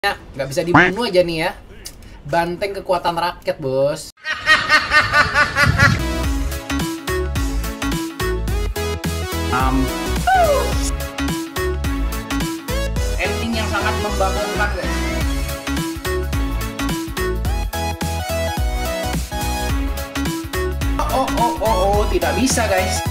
Nggak bisa dibunuh aja nih ya. Banteng kekuatan rakyat, bos. Ending yang sangat membangunkan, guys. Oh, tidak bisa, guys.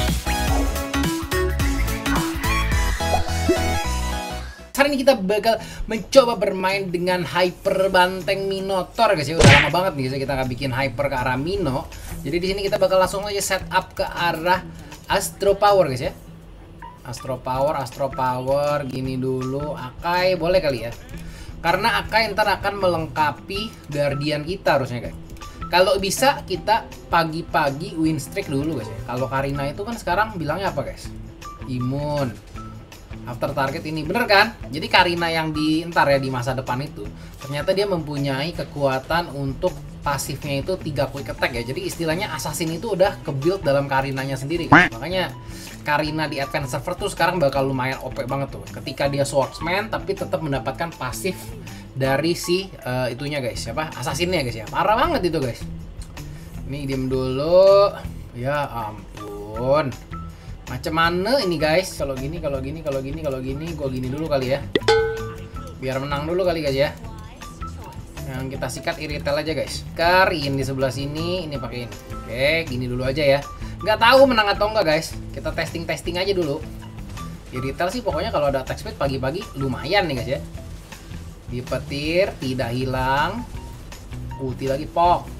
Hari ini kita bakal mencoba bermain dengan Hyper Banteng Minotaur, guys ya. Udah lama banget nih guys kita nggak bikin Hyper ke arah Mino. Jadi di sini kita bakal langsung aja setup ke arah Astro Power, guys ya. Astro Power gini dulu. Akai boleh kali ya. Karena Akai ntar akan melengkapi Guardian kita harusnya, guys. Kalau bisa kita pagi-pagi win streak dulu, guys ya. Kalau Karina itu kan sekarang bilangnya apa, guys? Imun after target ini, bener kan? Jadi Karina yang di entar ya di masa depan itu ternyata dia mempunyai kekuatan untuk pasifnya itu 3 quick attack ya. Jadi istilahnya assassin itu udah ke-build dalam Karinanya sendiri kan? Makanya Karina di advance server tuh sekarang bakal lumayan OP banget tuh. Ketika dia swordsman tapi tetap mendapatkan pasif dari si itunya, guys. Siapa? Assassinnya, guys ya. Parah banget itu, guys. Ini diem dulu. Ya ampun. Macam mana ini, guys? Kalau gini, gue gini dulu kali ya. Biar menang dulu kali, guys ya. Yang kita sikat iritel aja, guys. Karin di sebelah sini, ini pakai ini. Oke, gini dulu aja ya. Nggak tahu menang atau enggak, guys. Kita testing aja dulu. Iritel sih pokoknya kalau ada attack speed pagi-pagi lumayan nih, guys ya. Dipetir, tidak hilang. Ulti lagi, pok.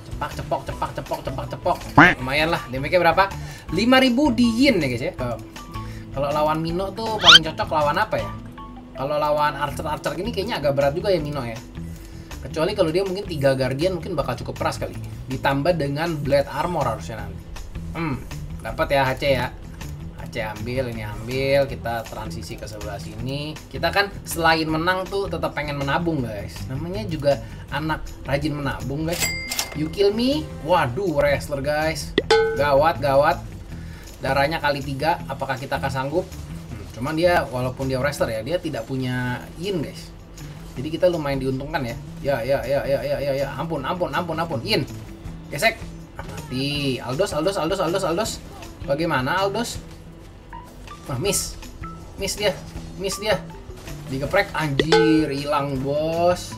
Cepak. Lumayan lah, damage-nya berapa? 5000 di yin ya, guys ya. Kalau lawan Mino tuh paling cocok lawan apa ya? Kalau lawan archer gini kayaknya agak berat juga ya Mino ya. Kecuali kalau dia mungkin 3 Guardian mungkin bakal cukup keras kali. Ditambah dengan Blade Armor harusnya nanti. Dapat ya HC ya. HC ambil, ini ambil, kita transisi ke sebelah sini. Kita kan selain menang tuh tetap pengen menabung, guys. Namanya juga anak rajin menabung, guys. You kill me. Waduh, wrestler, guys. Gawat. Darahnya kali 3. Apakah kita akan sanggup? Cuman dia walaupun dia wrestler ya, dia tidak punya yin, guys. Jadi kita lumayan diuntungkan ya. Ya. Ampun. Yin. Gesek. Mati. Aldos. Bagaimana Aldos? Wah, miss dia. Digeprek, anjir, hilang, bos.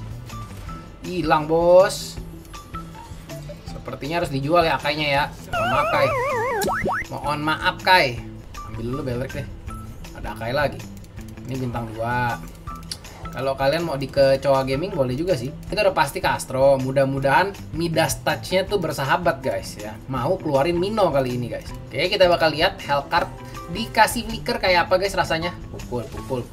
Sepertinya harus dijual ya Akainya ya. Mohon maaf, Kai. Ambil dulu Belrek deh. Ada Akai lagi. Ini bintang 2. Kalau kalian mau di ke Coa Gaming boleh juga sih. Kita udah pasti ke Astro. Mudah-mudahan Midas Touch-nya tuh bersahabat, guys ya. Mau keluarin Mino kali ini, guys. Oke, kita bakal lihat Hellcard dikasih flicker kayak apa, guys, rasanya. Pukul.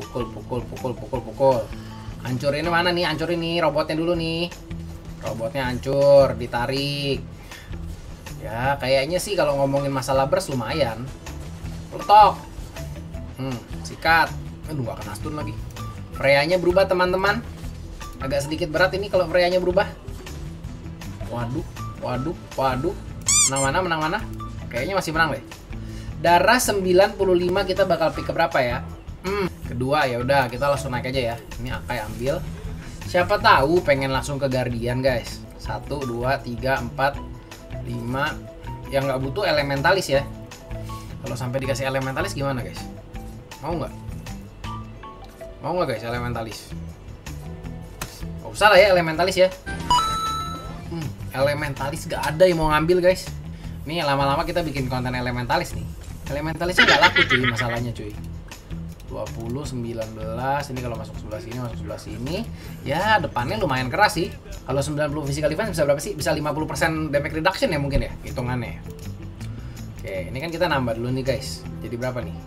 Hancurin mana nih? Hancurin nih robotnya dulu nih. Robotnya hancur, ditarik. Ya, kayaknya sih kalau ngomongin masalah burst lumayan. Letok. Sikat. Aduh, gak kena stun lagi. Freya-nya berubah, teman-teman. Agak sedikit berat ini kalau Freya-nya berubah. Waduh. Menang mana? Kayaknya masih menang deh. Darah 95 kita bakal pick ke berapa ya? Kedua, ya udah kita langsung naik aja ya. Ini Akai ambil. Siapa tahu pengen langsung ke Guardian, guys. 1, 2, 3, 4, 5. Yang nggak butuh elementalis ya. Kalau sampai dikasih elementalis gimana, guys? Mau nggak guys elementalis? Gak usah lah ya elementalis ya. Elementalis gak ada yang mau ngambil, guys. Nih lama-lama kita bikin konten elementalis nih. Elementalisnya nggak laku cuy, masalahnya cuy. 20, 19, ini kalau masuk sebelah sini, ya depannya lumayan keras sih. Kalau 90 physical defense bisa berapa sih? Bisa 50% damage reduction ya mungkin ya, hitungannya. Oke, ini kan kita nambah dulu nih, guys. Jadi berapa nih?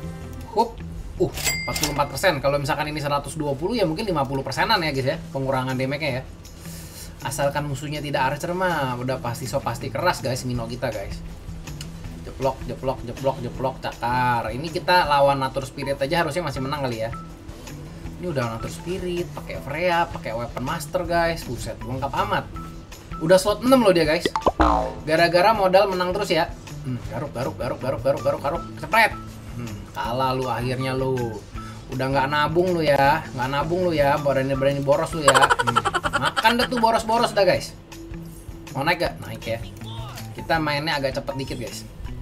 44%. Kalau misalkan ini 120 ya mungkin 50%-an ya, guys ya, pengurangan damage-nya ya. Asalkan musuhnya tidak archer mah udah pasti keras, guys, Mino kita, guys. Jeplok, cakar. Ini kita lawan Nature Spirit aja harusnya masih menang kali ya. Ini udah Nature Spirit, pakai Freya, pakai Weapon Master, guys. Buset, lengkap amat. Udah slot 6 loh dia, guys. Gara-gara modal menang terus ya. Garuk. Cepret. Kalah lu akhirnya lu. Udah nggak nabung lu ya, berani boros lu ya. Makan deh tuh boros-boros dah guys. Mau naik gak? Naik ya. Kita mainnya agak cepet dikit guys.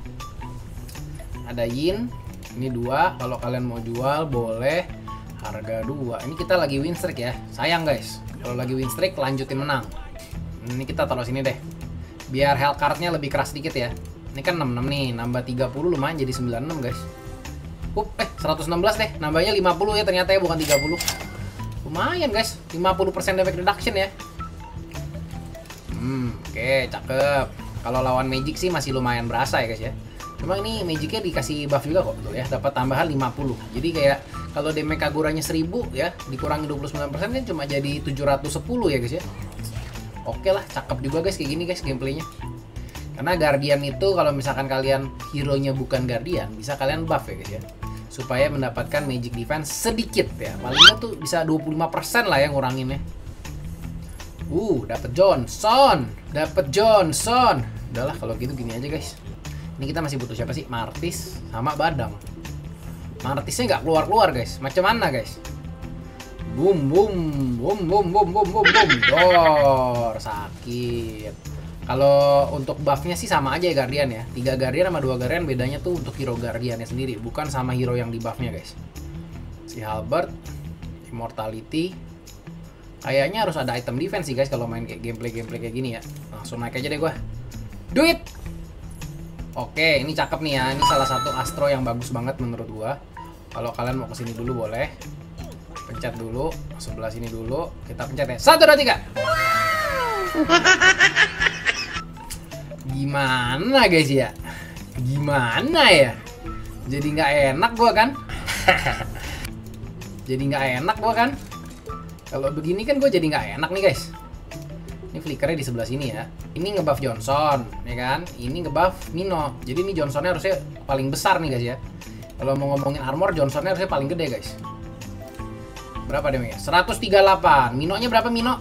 Ada yin, ini 2. Kalau kalian mau jual boleh. Harga 2. Ini kita lagi win streak ya. Sayang guys, kalau lagi win streak lanjutin menang. Ini kita taruh sini deh. Biar health cardnya lebih keras dikit ya. Ini kan 66 nih, nambah 30 lumayan jadi 96 guys. 116 deh, nambahnya 50 ya ternyata ya, bukan 30. Lumayan guys, 50% damage reduction ya. Oke, cakep. Kalau lawan magic sih masih lumayan berasa ya guys ya. Cuma ini magicnya dikasih buff juga kok tuh ya, dapat tambahan 50. Jadi kayak kalau damage Kaguranya 1000 ya, dikurangi 29% kan cuma jadi 710 ya guys ya. Oke lah, cakep juga guys kayak gini guys gameplaynya. Karena Guardian itu kalau misalkan kalian hero-nya bukan Guardian, bisa kalian buff ya guys ya. Supaya mendapatkan magic defense sedikit ya. Palingnya tuh bisa 25% lah yang nguranginnya. Dapet Johnson. Udahlah kalau gitu gini aja guys. Ini kita masih butuh siapa sih? Martis sama Badang. Martisnya nggak keluar guys. Macam mana guys? Boom. Dor, sakit. Kalau untuk buffnya sih sama aja ya Guardian ya. 3 Guardian sama 2 Guardian bedanya tuh untuk hero Guardiannya sendiri, bukan sama hero yang di buffnya guys. Si Halberd, Immortality. Kayaknya harus ada item defense sih guys kalau main kayak gameplay kayak gini ya. Langsung naik aja deh gua. Duit. Oke, ini cakep nih ya. Ini salah satu Astro yang bagus banget menurut gua. Kalau kalian mau kesini dulu boleh. Pencet dulu, sebelah sini dulu. Kita pencet ya. 1, 2, 3. Gimana guys ya? Gimana ya? Jadi nggak enak gua kan? Kalau begini kan gue jadi nggak enak nih guys. Ini flickernya di sebelah sini ya. Ini ngebuff Johnson, ya kan? Ini ngebuff Mino. Jadi ini Johnsonnya harusnya paling besar nih guys ya. Kalau mau ngomongin armor, Johnsonnya harusnya paling gede guys. Berapa damage-nya? 138. Minonya berapa Mino?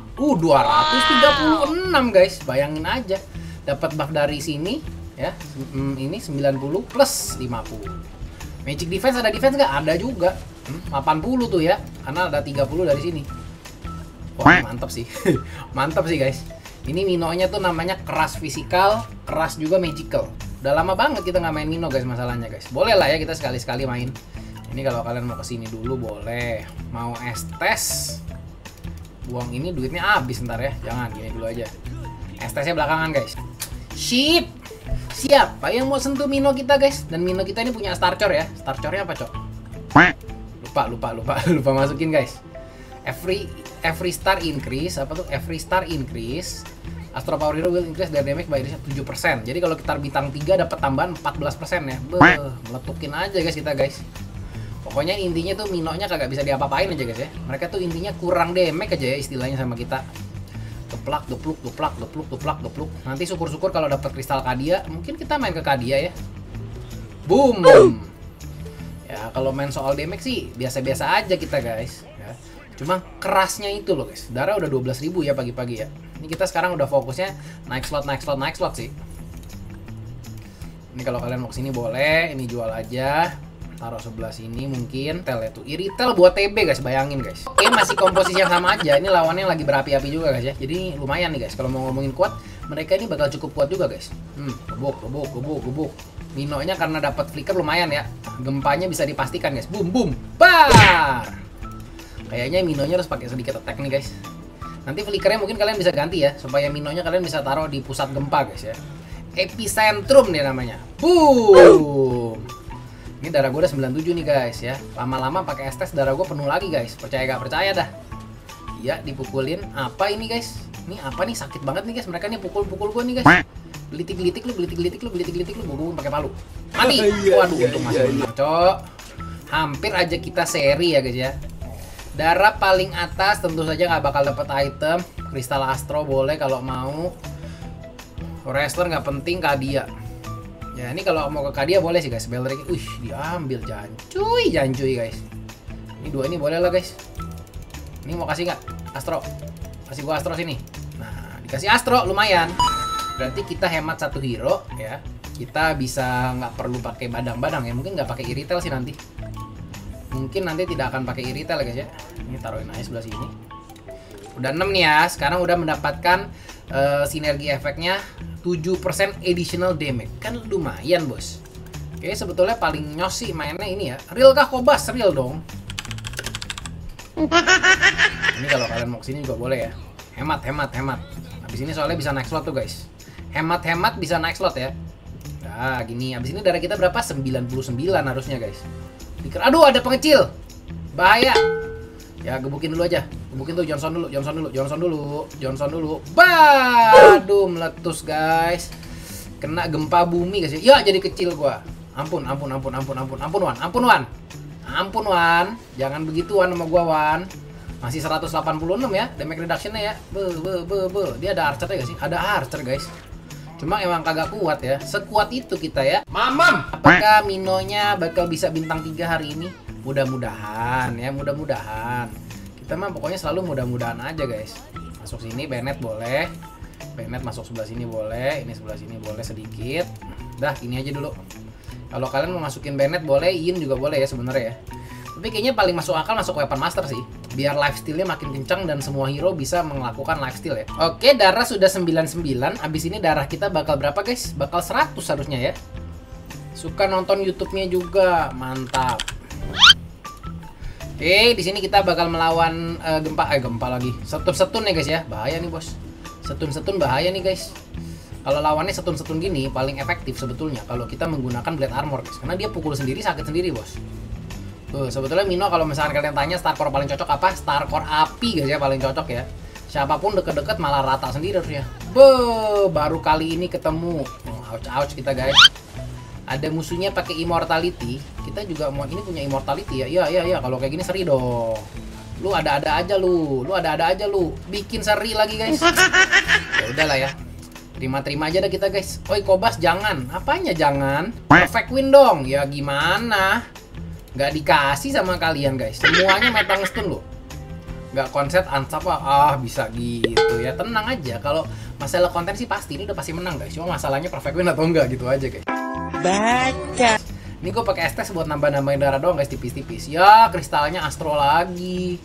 236 guys. Bayangin aja. Dapat buff dari sini ya. Ini 90 plus 50. Magic defense ada defense nggak? Ada juga. 80 tuh ya. Karena ada 30 dari sini. Wah, mantap sih. Mantap sih guys. Ini Minonya tuh namanya keras fisikal, keras juga magical. Udah lama banget kita nggak main Mino guys masalahnya guys. Boleh lah ya kita sekali-sekali main. Ini kalau kalian mau kesini dulu boleh. Mau estes, buang ini duitnya habis ntar ya. Jangan, gini dulu aja. Estesnya belakangan guys. Shit. Siapa yang mau sentuh Mino kita guys? Dan Mino kita ini punya Starcore ya. Starcore-nya apa cok? Lupa masukin guys. Every star increase, apa tuh? Every star increase, Astro Power Hero will increase their damage by 7%. Jadi kalau kita bintang 3 dapat tambahan 14% ya. Meletukin aja guys kita guys. Pokoknya intinya tuh Minonya kagak bisa diapa-apain aja guys ya. Mereka tuh intinya kurang damage aja ya istilahnya sama kita. Geplak. Nanti syukur-syukur kalau dapat kristal Kadia, mungkin kita main ke Kadia ya. Boom. Ya kalau main soal damage sih biasa-biasa aja kita guys. Cuma kerasnya itu loh guys. Darah udah 12.000 ya pagi-pagi ya. Ini kita sekarang udah fokusnya naik slot sih. Ini kalau kalian mau kesini boleh. Ini jual aja. Taruh sebelah sini mungkin. Tel itu iritel buat TB guys. Bayangin guys. Oke masih komposisi yang sama aja. Ini lawannya lagi berapi-api juga guys ya. Jadi lumayan nih guys. Kalau mau ngomongin kuat, mereka ini bakal cukup kuat juga guys. Gebuk. Minonya karena dapat flicker lumayan ya. Gempanya bisa dipastikan guys. Boom. Bar. Kayaknya Minonya harus pakai sedikit attack nih guys. Nanti flickernya mungkin kalian bisa ganti ya, supaya Minonya kalian bisa taruh di pusat gempa guys ya. Epicentrum nih namanya. Boom. Ini darah gue udah 97 nih guys ya. Lama-lama pakai estes darah gue penuh lagi guys. Percaya gak percaya dah. Iya dipukulin. Apa ini guys? Ini apa nih, sakit banget nih guys. Mereka nih pukul-pukul gue nih guys. Gelitik-gelitik lu, gue pakai palu. Mati. Waduh, untung masih benar, cok. Hampir aja kita seri ya guys ya. Darah paling atas tentu saja nggak bakal dapat item. Kristal Astro boleh kalau mau. Wrestler nggak penting, Kadia. Ya ini kalau mau ke Kadia boleh sih guys. Belrik, diambil jancuy guys. Ini 2 ini boleh lah guys. Ini mau kasih nggak Astro? Kasih gua Astro sini. Nah dikasih Astro lumayan. Berarti kita hemat 1 hero ya. Kita bisa nggak perlu pakai badang-badang ya. Mungkin nggak pakai iritel sih nanti. mungkin nanti tidak akan pakai iritel guys ya. Ini taruhin aja sebelah sini. Udah 6 nih ya. Sekarang udah mendapatkan sinergi efeknya 7% additional damage. Kan lumayan bos. Oke, sebetulnya paling nyos sih mainnya ini ya. Real kah Kobas? Real dong. Ini kalau kalian mau kesini juga boleh ya. Hemat. Habis ini soalnya bisa naik slot tuh guys. Hemat bisa naik slot ya. Nah gini, habis ini darah kita berapa? 99 harusnya guys. Aduh ada pengecil. Bahaya. Ya gebukin dulu aja. Gebukin tuh Johnson dulu. Aduh meletus guys. Kena gempa bumi guys ya. Jadi kecil gua. Ampun Wan. Jangan begituan sama gua Wan. Masih 186 ya damage reduction-nya ya. Dia ada archer ya gak sih? Ada archer guys. Cuma emang kagak kuat ya. Sekuat itu kita ya. Mamam. Apakah Minonya bakal bisa bintang 3 hari ini? Mudah-mudahan ya, mudah-mudahan. Kita mah pokoknya selalu mudah-mudahan aja guys. Masuk sini Bennett boleh. Bennett masuk sebelah sini boleh. Ini sebelah sini boleh sedikit. Dah, ini aja dulu. Kalau kalian mau masukin Bennett boleh, Ian juga boleh ya sebenarnya ya. Tapi kayaknya paling masuk akal masuk Weapon Master sih. Biar lifesteal-nya makin kencang dan semua hero bisa melakukan lifesteal ya. Oke, darah sudah 99. Abis ini darah kita bakal berapa guys? Bakal 100 harusnya ya. Suka nonton YouTube-nya juga, mantap. Oke, di sini kita bakal melawan gempa lagi. Setun-setun ya guys ya. Bahaya nih bos. Setun-setun bahaya nih guys. Kalau lawannya setun-setun gini paling efektif sebetulnya kalau kita menggunakan Blade Armor guys. Karena dia pukul sendiri sakit sendiri bos. Tuh, sebetulnya Mino kalau misalkan kalian tanya Starcore paling cocok apa? Starcore api guys ya paling cocok ya. Siapapun deket-deket malah rata sendiri harusnya. Baru kali ini ketemu. Ouch kita guys. Ada musuhnya pakai immortality. Kita juga mau ini punya immortality ya. Iya kalau kayak gini seri dong. Lu ada-ada aja lu. Bikin seri lagi guys. Ya udahlah ya. Terima aja dah kita guys. Oi Kobas jangan. Apanya jangan? Perfect win dong. Ya gimana? Nggak dikasih sama kalian guys. Semuanya meta ngestun loh. Nggak konsep ansap bisa gitu ya. Tenang aja. Kalau masalah konten sih pasti ini udah pasti menang guys. Cuma masalahnya perfect win atau enggak gitu aja guys. Baca. Ini gue pakai estes buat nambah-nambahin darah doang guys tipis-tipis. Ya kristalnya astro lagi.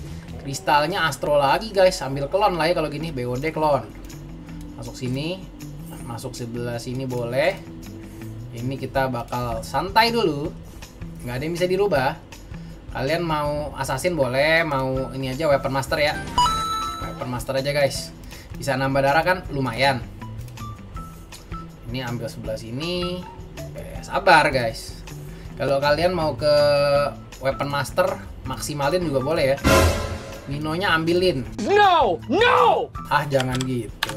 Guys. Ambil klon lah ya kalau gini. BOD klon. Masuk sini. Masuk sebelah sini boleh. Ini kita bakal santai dulu. Nggak ada yang bisa dirubah. Kalian mau assassin boleh, mau ini aja weapon master ya. Weapon master aja guys. Bisa nambah darah kan lumayan. Ini ambil sebelah sini. Sabar guys. Kalau kalian mau ke weapon master maksimalin juga boleh ya. Minonya ambilin. No. Jangan gitu.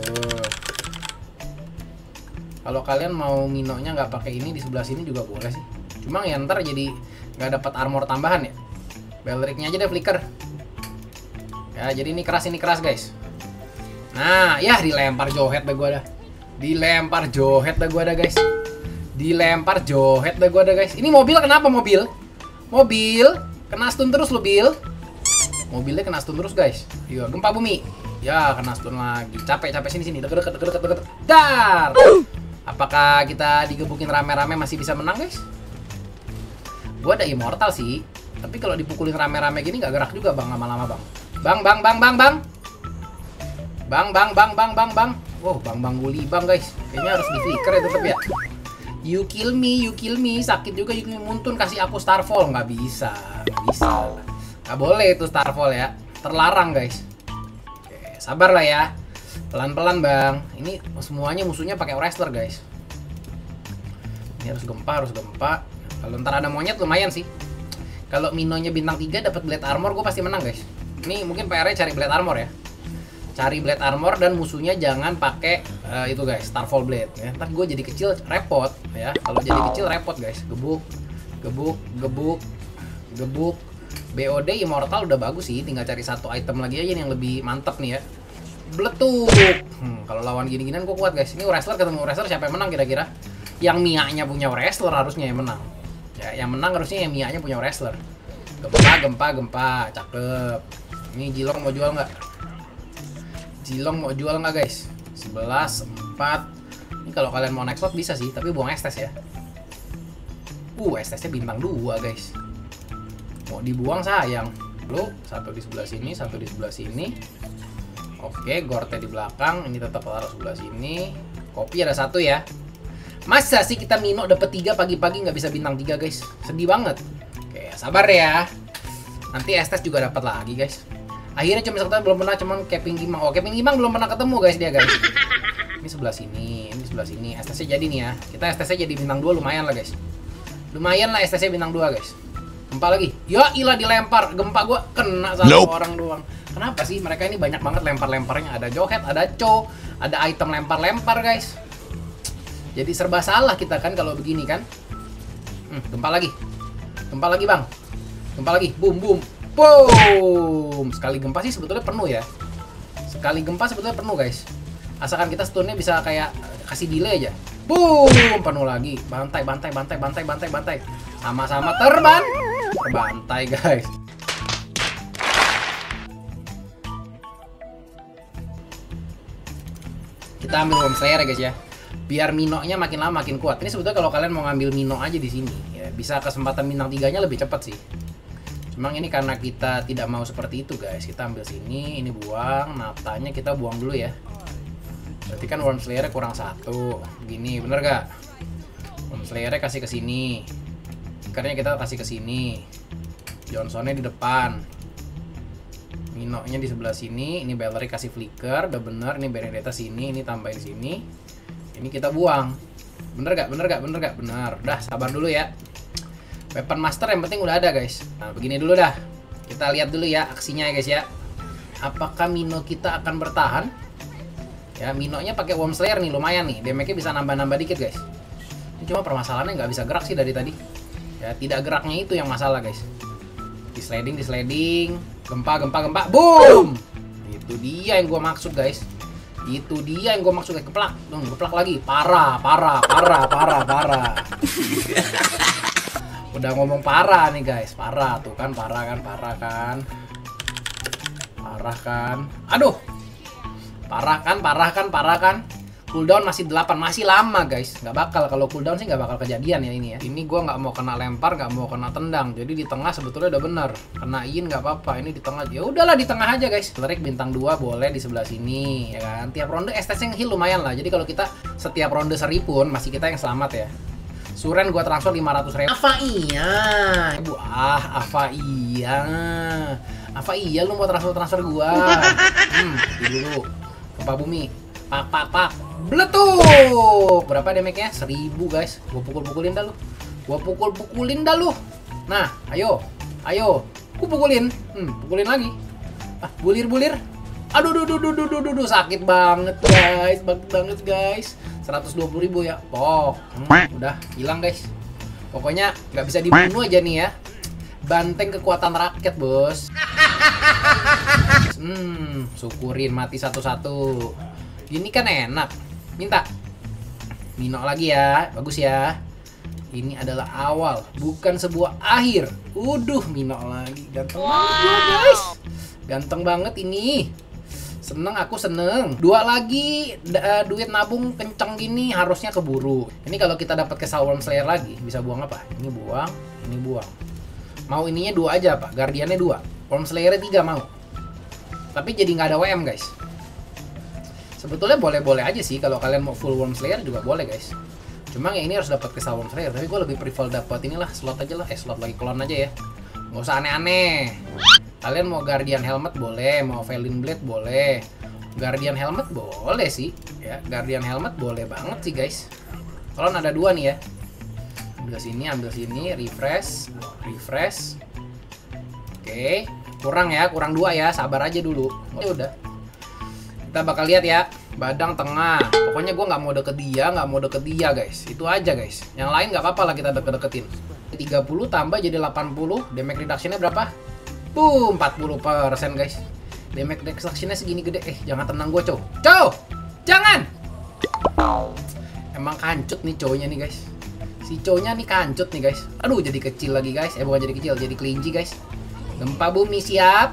Kalau kalian mau Minonya nggak pakai ini di sebelah sini juga boleh sih. Cuma ya ntar jadi nggak dapat armor tambahan ya. Belricnya aja deh flicker. Ya jadi ini keras guys. Nah ya dilempar johet dah gua dah. Dilempar johet dah gua dah guys. Ini mobil kenapa mobil? Kena stun terus lo Bil. Mobilnya kena stun terus guys. Iya gempa bumi. Ya kena stun lagi. Capek sini deket. Dar. Apakah kita digebukin rame-rame masih bisa menang guys? Gua ada immortal sih. Tapi kalau dipukulin rame-rame gini nggak gerak juga bang lama-lama bang. Bang. Wow bang guli bang guys. Kayaknya harus di flicker ya tetep ya. You kill me. Sakit juga you muntun kasih aku starfall. Nggak bisa. Nggak boleh itu starfall ya. Terlarang guys. Oke, sabar lah ya. Pelan-pelan bang. Ini semuanya musuhnya pakai wrestler guys. Ini harus gempa. Kalau ntar ada monyet lumayan sih. Kalau Minonya bintang 3 dapat blade armor gue pasti menang guys. Ini mungkin PR-nya cari blade armor ya. Cari blade armor dan musuhnya jangan pakai itu guys, starfall blade ya. Ntar gue jadi kecil repot ya. Kalau jadi kecil repot guys. Gebuk. BOD immortal udah bagus sih, tinggal cari satu item lagi aja yang lebih mantep nih ya. Beletuk. Kalau lawan gini-ginian gue kuat guys. Ini wrestler ketemu wrestler siapa yang menang kira-kira? Yang Mia-nya punya wrestler harusnya yang menang. Ya, yang menang harusnya yang Mia-nya punya wrestler. Gempa, cakep. Ini Jilong mau jual nggak? Guys? 11, 4. Ini kalau kalian mau next slot bisa sih, tapi buang estes ya. Estesnya bintang 2 guys. Mau dibuang sayang. Lu satu di sebelah sini, satu di sebelah sini. Oke, gorte di belakang. Ini tetap taruh sebelah sini. Kopi ada satu ya. Masa sih kita Mino dapat 3 pagi-pagi nggak bisa bintang 3 guys? Sedih banget. Oke, sabar ya. Nanti Estes juga dapat lagi guys. Akhirnya cuma satu belum pernah, cuman Keping Gimang. Oh, Keping Gimang belum pernah ketemu guys dia guys. Ini sebelah sini, ini sebelah sini. Estesnya jadi nih ya. Kita Estesnya jadi bintang 2 lumayan lah guys. Lumayan lah Estesnya bintang 2 guys. Gempa lagi. Ya ilah dilempar. Gempa gua kena satu orang doang. Kenapa sih mereka ini banyak banget lempar-lemparnya? Ada Johet, ada Cho, ada item lempar-lempar guys. Jadi serba salah kita kan kalau begini kan. Gempa lagi. Gempa lagi bang. Gempa lagi. Boom boom. Boom. Sekali gempa sih sebetulnya penuh ya. Sekali gempa sebetulnya penuh guys. Asalkan kita stunnya bisa kayak kasih delay aja. Boom. Penuh lagi. Bantai, bantai, bantai, bantai, bantai, bantai. Sama-sama terbantai guys. Kita ambil Worm Slayer ya guys ya. Biar Mino-nya makin lama makin kuat. Ini sebetulnya kalau kalian mau ngambil Mino aja di sini, ya bisa kesempatan bintang 3-nya lebih cepat sih. Cuma ini karena kita tidak mau seperti itu guys. Kita ambil sini, ini buang, natanya kita buang dulu ya. Berarti kan Worm Slayer kurang 1. Begini, bener gak? Worm Slayer kasih ke sini. Ikarnya kita kasih ke sini. Johnsonnya di depan. Mino-nya di sebelah sini, ini Bellery kasih flicker, udah bener. Ini Benedetta sini, ini tambahin sini. Ini kita buang. Bener gak? Bener gak? Bener gak? Bener. Udah, sabar dulu ya. Weapon Master yang penting udah ada guys. Nah, begini dulu dah. Kita lihat dulu ya aksinya ya guys ya. Apakah Mino kita akan bertahan? Ya, Mino-nya pakai Worm Slayer nih, lumayan nih. Damage-nya bisa nambah-nambah dikit guys. Ini cuma permasalahannya nggak bisa gerak sih dari tadi. Ya, tidak geraknya itu yang masalah guys. Di sliding. Gempa. Boom! Itu dia yang gue maksud guys. Itu dia yang gue maksud guys. Keplak. Keplak lagi. Parah. Udah ngomong parah nih guys. Parah tuh kan. Parah kan. Aduh. Parah kan. Cooldown masih 8, masih lama guys. Nggak bakal, kalau cooldown sih nggak bakal kejadian ya ini ya. Ini gue nggak mau kena lempar, nggak mau kena tendang. Jadi di tengah sebetulnya udah bener. Kenain nggak apa-apa. Ini di tengah, ya udahlah di tengah aja guys. Cleric bintang 2 boleh di sebelah sini ya kan. Tiap ronde STS yang heal lumayan lah. Jadi kalau kita setiap ronde seri pun masih kita yang selamat ya. Suren gue transfer 500.000. Apa iya lu mau transfer gue? Dulu. Gempa bumi. Pak. Bletuk. Berapa damage-nya? 1000 guys. Gua pukul-pukulin dah lu. Nah, ayo. Gua pukulin. Pukulin lagi. Bulir. Aduh, sakit banget guys. 120.000 ya. Udah hilang guys. Pokoknya nggak bisa dibunuh aja nih ya. Banteng kekuatan rakyat, bos. Syukurin mati satu-satu. Gini kan enak. Minta Mino lagi ya. Bagus ya. Ini adalah awal, bukan sebuah akhir. Mino lagi. Ganteng banget guys. Ganteng banget ini. Aku seneng. 2 lagi duit nabung kenceng gini harusnya keburu. Ini kalau kita dapat ke Worm Slayer lagi, bisa buang apa? Ini buang. Mau ininya 2 aja Pak. Guardiannya 2. Worm Slayer 3 mau. Tapi jadi nggak ada WM guys. Sebetulnya boleh-boleh aja sih kalau kalian mau full Worm Slayer juga boleh guys. Cuma yang ini harus dapat ke Worm Slayer. Tapi gue lebih prefer dapat inilah slot aja lah. Slot lagi clone aja ya. Nggak usah aneh-aneh. Kalian mau Guardian Helmet boleh, mau Felin Blade boleh. Guardian Helmet boleh sih. Ya, Guardian Helmet boleh banget sih guys. Clone ada 2 nih ya. Ambil sini, refresh. Oke. Kurang 2 ya. Sabar aja dulu. Ya udah. Kita bakal lihat ya. Badang tengah. Pokoknya gue nggak mau deket dia guys. Itu aja guys. Yang lain nggak apa-apa lah kita deket-deketin. 30 tambah jadi 80. Damage reduction-nya berapa? 40% guys. Damage reduction-nya segini gede. Jangan tenang gue cow. Jangan. Emang kancut nih cowoknya nih guys. Si cowoknya nih kancut nih guys. Aduh jadi kecil lagi guys. Bukan jadi kecil, jadi kelinci guys. Gempa bumi siap.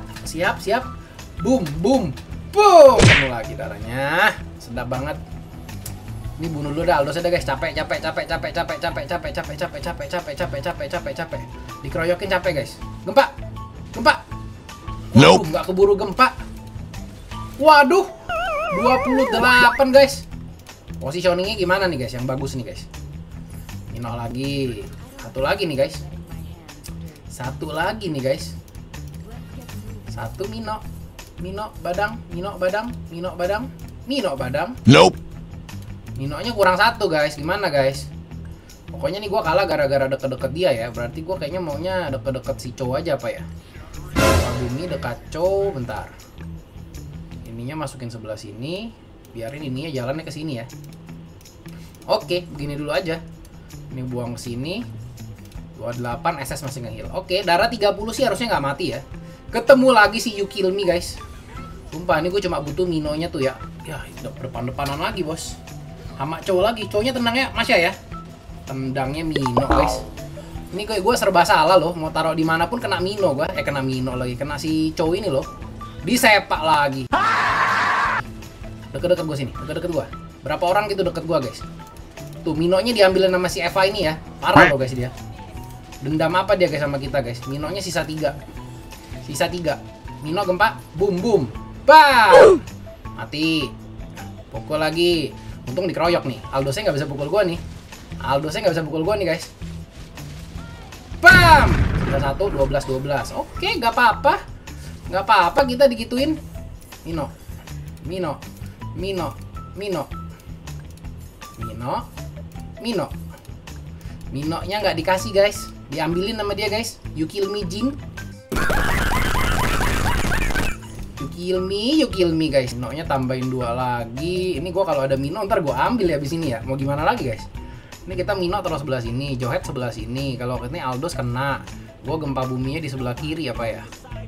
Boom. Penuh lagi darahnya. Sedap banget. Ini bunuh dulu dah, Aldos ada guys. Capek. Dikeroyokin capek guys. Gempa. Gempa. Waduh, nggak keburu gempa. Waduh. 28 guys. Positioningnya gimana nih guys? Yang bagus nih guys. Mino lagi. Satu lagi nih guys. Satu lagi nih guys. Satu Mino. Mino badang. Mino badang. Mino badang. Mino badang. Nope. Minonya kurang satu guys. Gimana guys? Pokoknya nih gue kalah gara-gara deket-deket dia ya. Berarti gue kayaknya maunya deket-deket si Chow aja apa ya. Bumi dekat Chow. Bentar. Ininya masukin sebelah sini. Biarin ininya jalannya ke sini ya. Oke, begini dulu aja. Ini buang ke sini. 28 SS masih nge-heal. Oke, darah 30 sih harusnya nggak mati ya. Ketemu lagi si You Kill Me guys. Sumpah ini gue cuma butuh Minonya tuh ya. Ya, depan-depanan lagi bos. Sama Chow lagi. Chow-nya tenangnya Masya ya. Tendangnya Mino guys. Ini gue serba salah loh. Mau taruh dimanapun kena Mino gue. Kena Mino lagi. Kena si Chow ini loh. Disepak lagi. Deket-deket gue sini. Deket-deket gue. Berapa orang gitu deket gue guys. Tuh Minonya diambilin sama si Eva ini ya. Parah loh guys dia. Dendam apa dia guys sama kita guys. Minonya sisa 3. Sisa 3. Mino gempa. Boom boom. Bam. Mati. Pukul lagi. Untung dikeroyok nih. Aldosnya nggak bisa pukul gue nih. Aldosnya nggak bisa pukul gue nih guys. Bam. Sisa 1. 12. Oke nggak apa-apa. Nggak apa-apa kita digituin. Mino. Mino. Mino. Mino. Mino. Mino. Minonya nggak dikasih guys. Diambilin sama dia guys. You Kill Me Jing. You kill me guys. Minonya tambahin 2 lagi. Ini gua kalau ada Mino ntar gua ambil ya abis ini ya. Mau gimana lagi guys. Ini kita Mino terus sebelah sini, Johet sebelah sini. Kalau ini Aldos kena. Gua gempa buminya di sebelah kiri apa ya.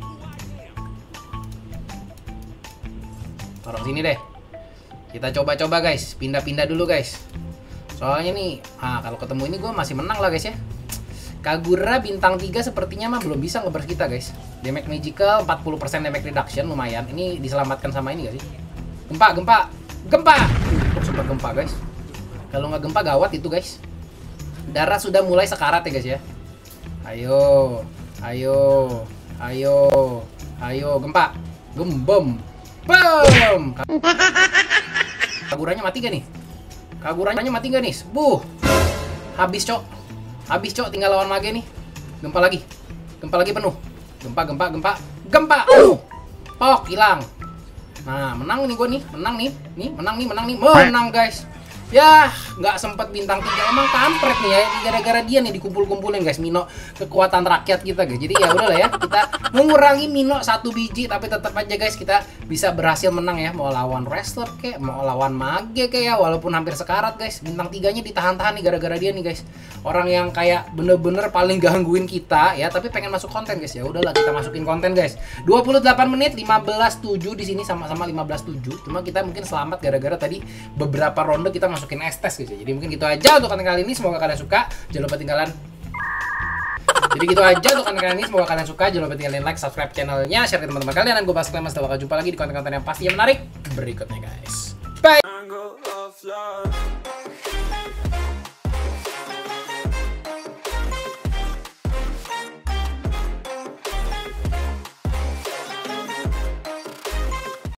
Taruh sini deh. Kita coba-coba guys. Pindah-pindah dulu guys. Soalnya nih, kalau ketemu ini gua masih menang lah guys ya. Kagura bintang 3 sepertinya mah belum bisa ngeburst kita guys. Damage magical 40% damage reduction lumayan. Ini diselamatkan sama ini gak sih? Gempa, gempa, gempa. Untuk super gempa guys. Kalau nggak gempa gawat itu guys. Darah sudah mulai sekarat ya guys ya. Ayo, ayo, ayo, ayo gempa, gembem, bam. Kaguranya mati gak nih? Kaguranya mati gak nih? Habis cok. Habis cok, tinggal lawan mage nih. Gempa lagi penuh. Gempa. Pok hilang. Nah menang nih gue nih. Menang guys. Ya nggak sempet bintang 3. Emang kampret nih ya. Gara-gara dia nih dikumpul-kumpulin guys. Mino kekuatan rakyat kita guys. Jadi ya udahlah ya. Kita mengurangi Mino 1 biji. Tapi tetap aja guys kita bisa berhasil menang ya. Mau lawan wrestler kek, mau lawan mage kek ya. Walaupun hampir sekarat guys. Bintang 3-nya ditahan-tahan nih gara-gara dia nih guys. Orang yang kayak bener-bener paling gangguin kita ya. Tapi pengen masuk konten guys. Ya udahlah kita masukin konten guys. 28 menit 15-7 di sini sama-sama 15-7. Cuma kita mungkin selamat gara-gara tadi beberapa ronde kita masukin S-Test guys. Jadi mungkin gitu aja untuk konten kali ini. Semoga kalian suka. Jangan lupa tinggalin. Jadi gitu aja untuk konten kali ini. Semoga kalian suka. Jangan lupa tinggalin like, subscribe channelnya, share ke teman-teman kalian. Dan gue Bas Klemas. Kita bakal jumpa lagi di konten-konten yang pasti yang menarik berikutnya guys. Bye.